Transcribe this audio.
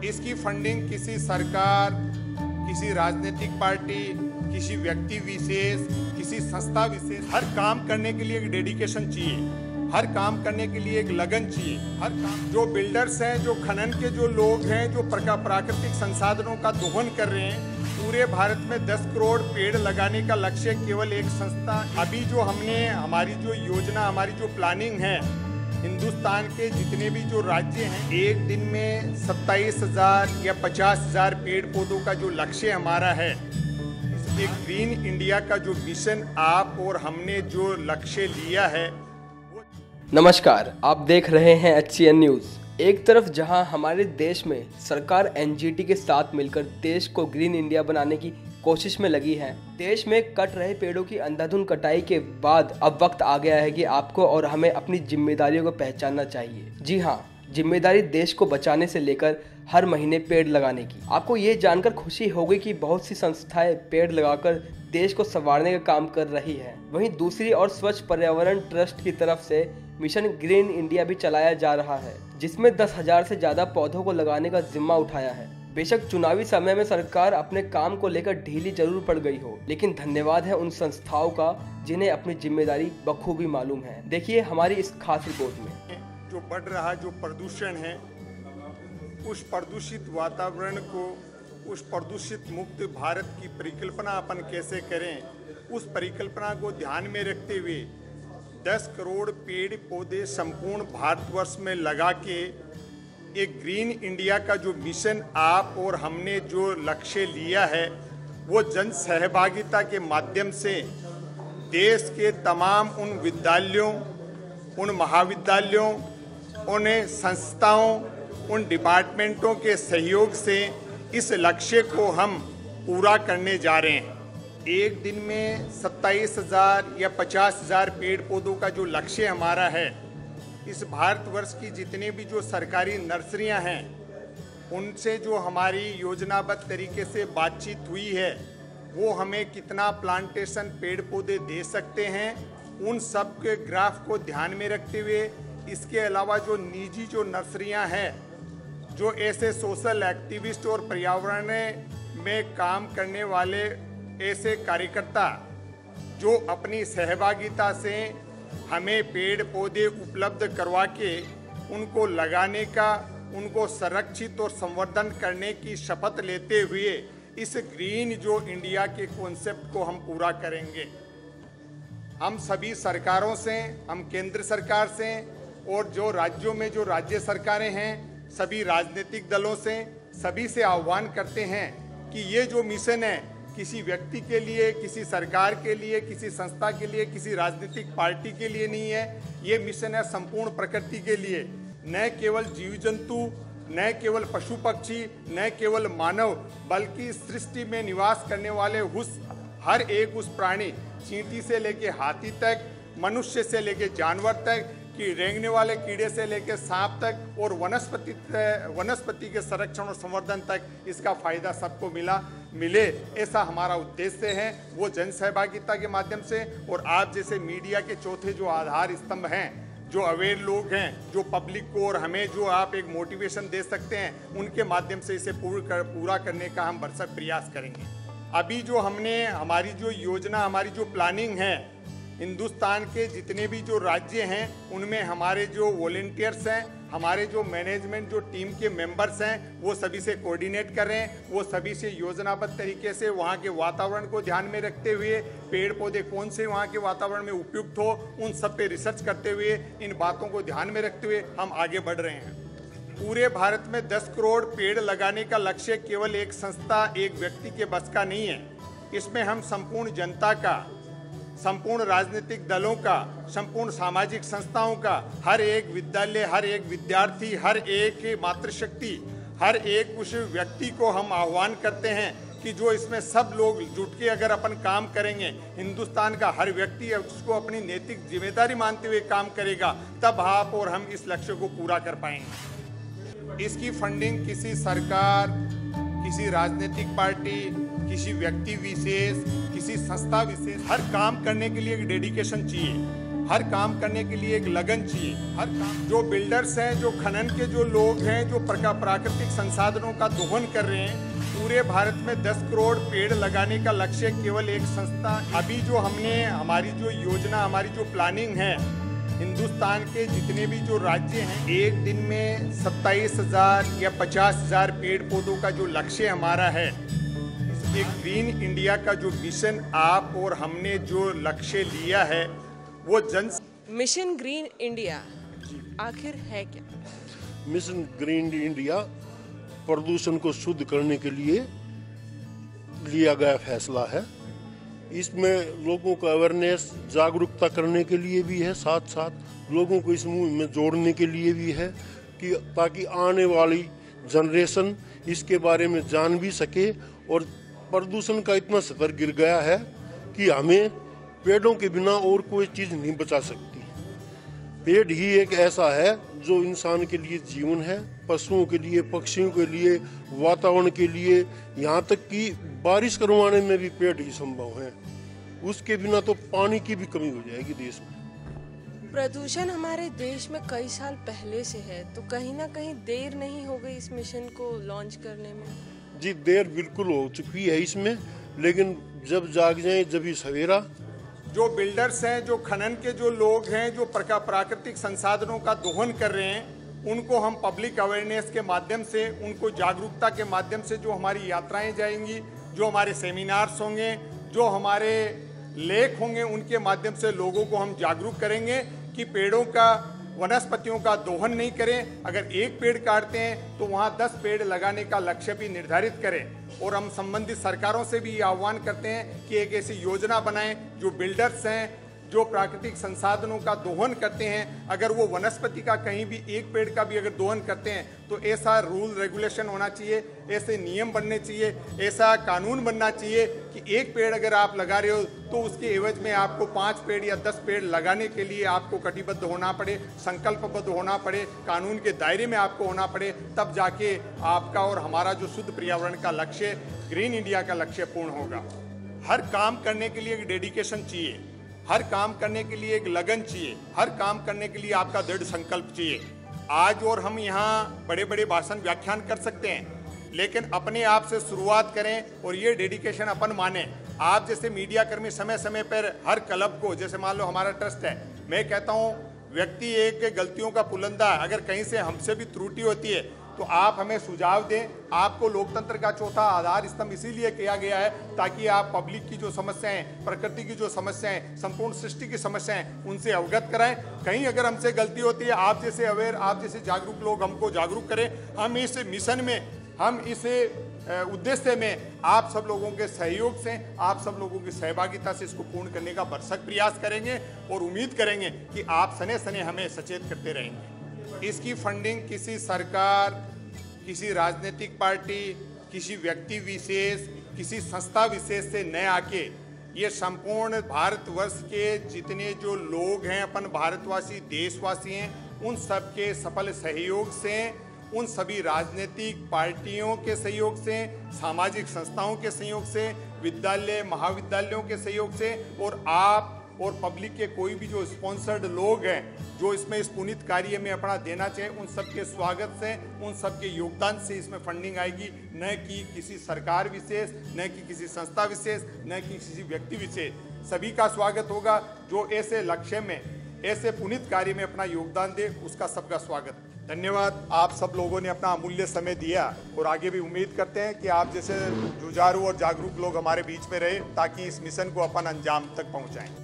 इसकी फंडिंग किसी सरकार, किसी राजनीतिक पार्टी, किसी व्यक्ति विशेष, किसी संस्था विशेष, हर काम करने के लिए एक डेडिकेशन चाहिए, हर काम करने के लिए एक लगन चाहिए। हर काम जो बिल्डर्स हैं, जो खनन के जो लोग हैं, जो प्राकृतिक संसाधनों का दोहन कर रहे हैं, पूरे भारत में 10 करोड़ पेड़ लगाने का लक्ष्य केवल एक संस्था। अभी जो हमने हमारी जो योजना, हमारी जो प्लानिंग है, हिंदुस्तान के जितने भी जो राज्य हैं, एक दिन में 27,000 या 50,000 पेड़ पौधों का जो लक्ष्य हमारा है, एक ग्रीन इंडिया का जो मिशन आप और हमने जो लक्ष्य लिया है। नमस्कार, आप देख रहे हैं HCN न्यूज़। एक तरफ जहां हमारे देश में सरकार NGT के साथ मिलकर देश को ग्रीन इंडिया बनाने की कोशिश में लगी है, देश में कट रहे पेड़ों की अंधाधुंध कटाई के बाद अब वक्त आ गया है कि आपको और हमें अपनी जिम्मेदारियों को पहचानना चाहिए। जी हाँ, जिम्मेदारी देश को बचाने से लेकर हर महीने पेड़ लगाने की। आपको ये जानकर खुशी होगी कि बहुत सी संस्थाएं पेड़ लगाकर देश को संवारने का काम कर रही है। वहीं दूसरी ओर स्वच्छ पर्यावरण ट्रस्ट की तरफ से मिशन ग्रीन इंडिया भी चलाया जा रहा है, जिसमें 10,000 से ज्यादा पौधों को लगाने का जिम्मा उठाया है। बेशक चुनावी समय में सरकार अपने काम को लेकर ढीली जरूर पड़ गई हो, लेकिन धन्यवाद है उन संस्थाओं का जिन्हें अपनी जिम्मेदारी बखूबी मालूम है। देखिए हमारी इस खास रिपोर्ट में। जो बढ़ रहा जो प्रदूषण है, उस प्रदूषित वातावरण को, उस प्रदूषित मुक्त भारत की परिकल्पना अपन कैसे करें, उस परिकल्पना को ध्यान में रखते हुए 10 करोड़ पेड़ पौधे संपूर्ण भारतवर्ष में लगा के एक ग्रीन इंडिया का जो मिशन आप और हमने जो लक्ष्य लिया है, वो जन सहभागिता के माध्यम से देश के तमाम उन विद्यालयों, उन महाविद्यालयों, उन संस्थाओं, उन डिपार्टमेंटों के सहयोग से इस लक्ष्य को हम पूरा करने जा रहे हैं। एक दिन में 27,000 या 50,000 पेड़ पौधों का जो लक्ष्य हमारा है, इस भारतवर्ष की जितने भी जो सरकारी नर्सरियां हैं, उनसे जो हमारी योजनाबद्ध तरीके से बातचीत हुई है, वो हमें कितना प्लांटेशन पेड़ पौधे दे सकते हैं, उन सब के ग्राफ को ध्यान में रखते हुए, इसके अलावा जो निजी जो नर्सरियां हैं, जो ऐसे सोशल एक्टिविस्ट और पर्यावरण में काम करने वाले ऐसे कार्यकर्ता जो अपनी सहभागिता से हमें पेड़ पौधे उपलब्ध करवा के उनको लगाने का, उनको संरक्षित और संवर्धन करने की शपथ लेते हुए इस ग्रीन जो इंडिया के कॉन्सेप्ट को हम पूरा करेंगे। हम सभी सरकारों से, हम केंद्र सरकार से और जो राज्यों में जो राज्य सरकारें हैं, सभी राजनीतिक दलों से, सभी से आह्वान करते हैं कि ये जो मिशन है, किसी व्यक्ति के लिए, किसी सरकार के लिए, किसी संस्था के लिए, किसी राजनीतिक पार्टी के लिए नहीं है। ये मिशन है संपूर्ण प्रकृति के लिए। न केवल जीव जंतु, न केवल पशु पक्षी, न केवल मानव, बल्कि सृष्टि में निवास करने वाले हर एक उस प्राणी, चींटी से लेके हाथी तक, मनुष्य से लेके जानवर तक, कि रेंगने वाले कीड़े से लेकर सांप तक, और वनस्पति के संरक्षण और संवर्धन तक इसका फायदा सबको मिले, ऐसा हमारा उद्देश्य है। वो जन सहभागिता के माध्यम से, और आप जैसे मीडिया के चौथे जो आधार स्तंभ हैं, जो अवेयर लोग हैं, जो पब्लिक को और हमें जो आप एक मोटिवेशन दे सकते हैं, उनके माध्यम से इसे पूरा करने का हम भरसक प्रयास करेंगे। अभी जो हमने हमारी जो योजना, हमारी जो प्लानिंग है, हिंदुस्तान के जितने भी जो राज्य हैं, उनमें हमारे जो वॉलंटियर्स हैं, हमारे जो मैनेजमेंट जो टीम के मेंबर्स हैं, वो सभी से कोऑर्डिनेट कर रहे हैं। वो सभी से योजनाबद्ध तरीके से वहाँ के वातावरण को ध्यान में रखते हुए, पेड़ पौधे कौन से वहाँ के वातावरण में उपयुक्त हो, उन सब पे रिसर्च करते हुए, इन बातों को ध्यान में रखते हुए हम आगे बढ़ रहे हैं। पूरे भारत में 10 करोड़ पेड़ लगाने का लक्ष्य केवल एक संस्था, एक व्यक्ति के बस का नहीं है। इसमें हम संपूर्ण जनता का, संपूर्ण राजनीतिक दलों का, संपूर्ण सामाजिक संस्थाओं का, हर एक विद्यालय, हर एक विद्यार्थी, हर एक मातृशक्ति, हर एक उस व्यक्ति को हम आह्वान करते हैं कि जो इसमें सब लोग जुट के अगर अपन काम करेंगे, हिंदुस्तान का हर व्यक्ति उसको अपनी नैतिक जिम्मेदारी मानते हुए काम करेगा, तब आप और हम इस लक्ष्य को पूरा कर पाएंगे। इसकी फंडिंग किसी सरकार, किसी राजनीतिक पार्टी, किसी व्यक्ति विशेष, किसी संस्था विशेष, हर काम करने के लिए एक डेडिकेशन चाहिए, हर काम करने के लिए एक लगन चाहिए। हर काम, जो बिल्डर्स हैं, जो खनन के जो लोग हैं, जो प्राकृतिक संसाधनों का दोहन कर रहे हैं, पूरे भारत में 10 करोड़ पेड़ लगाने का लक्ष्य केवल एक संस्था। अभी जो हमने हमारी जो योजना, हमारी जो प्लानिंग है, हिंदुस्तान के जितने भी जो राज्य हैं, एक दिन में 27,000 या 50,000 पेड़ पौधों का जो लक्ष्य हमारा है, एक ग्रीन इंडिया का जो मिशन आप और हमने जो लक्ष्य लिया है, वो मिशन ग्रीन इंडिया आखिर है क्या? मिशन ग्रीन इंडिया प्रदूषण को शुद्ध करने के लिए लिया गया फैसला है। इसमें लोगों को अवेयरनेस, जागरूकता करने के लिए भी है, साथ साथ लोगों को इस मुहिम में जोड़ने के लिए भी है कि ताकि आने वाली जनरेशन इसके बारे में जान भी सके। और प्रदूषण का इतना स्तर गिर गया है कि हमें पेड़ों के बिना और कोई चीज़ नहीं बचा सकती। पेड़ ही एक ऐसा है जो इंसान के लिए जीवन है, पशुओं के लिए, पक्षियों के लिए, वातावरण के लिए, यहाँ तक कि बारिश करवाने में भी पेड़ ही संभव है। उसके बिना तो पानी की भी कमी हो जाएगी देश में। प्रदूषण हमारे देश में कई साल पहले से है, तो कहीं ना कहीं देर नहीं हो गई इस मिशन को लॉन्च करने में? जी, देर बिल्कुल हो चुकी है इसमें, लेकिन जब जाग जाए जब ही सवेरा। जो बिल्डर्स हैं, जो खनन के जो लोग हैं, जो प्राकृतिक संसाधनों का दोहन कर रहे हैं, उनको हम पब्लिक अवेयरनेस के माध्यम से, उनको जागरूकता के माध्यम से, जो हमारी यात्राएं जाएंगी, जो हमारे सेमिनार्स होंगे, जो हमारे लेख होंगे, उनके माध्यम से लोगों को हम जागरूक करेंगे कि पेड़ों का, वनस्पतियों का दोहन नहीं करें। अगर एक पेड़ काटते हैं तो वहाँ 10 पेड़ लगाने का लक्ष्य भी निर्धारित करें। और हम संबंधित सरकारों से भी आह्वान करते हैं कि एक ऐसी योजना बनाएं, जो बिल्डर्स हैं, जो प्राकृतिक संसाधनों का दोहन करते हैं, अगर वो वनस्पति का कहीं भी एक पेड़ का भी अगर दोहन करते हैं तो ऐसा रूल रेगुलेशन होना चाहिए, ऐसे नियम बनने चाहिए, ऐसा कानून बनना चाहिए कि एक पेड़ अगर आप लगा रहे हो तो उसके एवज में आपको 5 पेड़ या 10 पेड़ लगाने के लिए आपको कटिबद्ध होना पड़े, संकल्पबद्ध होना पड़े, कानून के दायरे में आपको होना पड़े, तब जाके आपका और हमारा जो शुद्ध पर्यावरण का लक्ष्य, ग्रीन इंडिया का लक्ष्य पूर्ण होगा। हर काम करने के लिए एक डेडिकेशन चाहिए, हर काम करने के लिए एक लगन चाहिए, हर काम करने के लिए आपका दृढ़ संकल्प चाहिए। आज और हम यहाँ बड़े बड़े भाषण, व्याख्यान कर सकते हैं, लेकिन अपने आप से शुरुआत करें और ये डेडिकेशन अपन माने। आप जैसे मीडिया कर्मी समय समय पर हर क्लब को, जैसे मान लो हमारा ट्रस्ट है, मैं कहता हूँ व्यक्ति एक गलतियों का पुलंदा, अगर कहीं से हमसे भी त्रुटि होती है तो आप हमें सुझाव दें। आपको लोकतंत्र का चौथा आधार स्तंभ इसीलिए किया गया है ताकि आप पब्लिक की जो समस्याएं, प्रकृति की जो समस्याएं, संपूर्ण सृष्टि की समस्याएं, उनसे अवगत कराएं। कहीं अगर हमसे गलती होती है, आप जैसे अवेयर, आप जैसे जागरूक लोग हमको जागरूक करें। हम इस मिशन में, हम इस उद्देश्य में आप सब लोगों के सहयोग से, आप सब लोगों की सहभागिता से इसको पूर्ण करने का भरसक प्रयास करेंगे और उम्मीद करेंगे कि आप सने सने हमें सचेत करते रहेंगे। इसकी फंडिंग किसी सरकार, किसी राजनीतिक पार्टी, किसी व्यक्ति विशेष, किसी संस्था विशेष से न आके, ये संपूर्ण भारतवर्ष के जितने जो लोग हैं, अपन भारतवासी, देशवासी हैं, उन सब के सफल सहयोग से, उन सभी राजनीतिक पार्टियों के सहयोग से, सामाजिक संस्थाओं के सहयोग से, विद्यालय महाविद्यालयों के सहयोग से, और आप और पब्लिक के कोई भी जो स्पॉन्सर्ड लोग हैं जो इसमें इस पुनीत कार्य में अपना देना चाहिए, उन सबके स्वागत से, उन सबके योगदान से इसमें फंडिंग आएगी। न कि किसी सरकार विशेष, न कि किसी संस्था विशेष, न कि किसी व्यक्ति विशेष। सभी का स्वागत होगा जो ऐसे लक्ष्य में, ऐसे पुनीत कार्य में अपना योगदान दे, उसका सबका स्वागत। धन्यवाद। आप सब लोगों ने अपना अमूल्य समय दिया और आगे भी उम्मीद करते हैं कि आप जैसे जुझारू और जागरूक लोग हमारे बीच में रहे ताकि इस मिशन को अपन अंजाम तक पहुंचाएं।